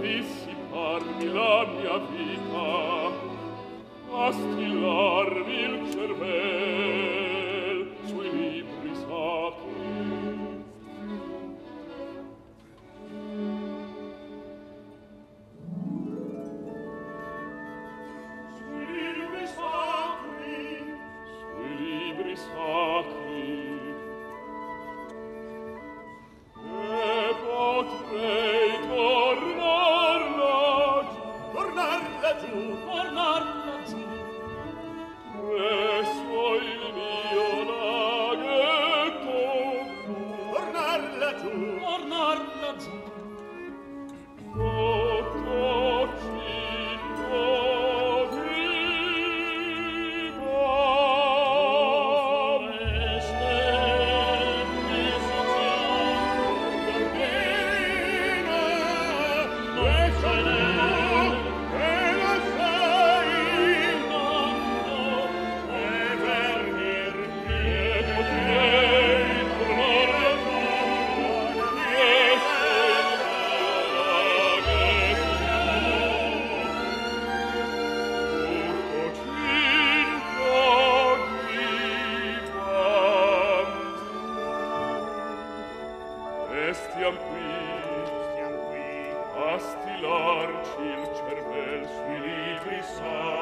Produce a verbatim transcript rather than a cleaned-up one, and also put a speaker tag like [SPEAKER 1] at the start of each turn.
[SPEAKER 1] dissiparmi la mia vita, a stillarmi il cervel sui libri sacri. Sui libri sacri, sui libri sacri, e potrei tornar laggiù, tornar laggiù, tornar laggiù, presso il mio laghetto blu, tornar laggiù, tornar laggiù, sotto cinto di mare stelle si giungono bene, e sei tu, e lo sei, nonno, e venir e potrei tornare tu, presso il mio laghetto blu, tutto cinto di quanto. E stiam qui, stiam qui, a stilarci il cervel sui libri sacri.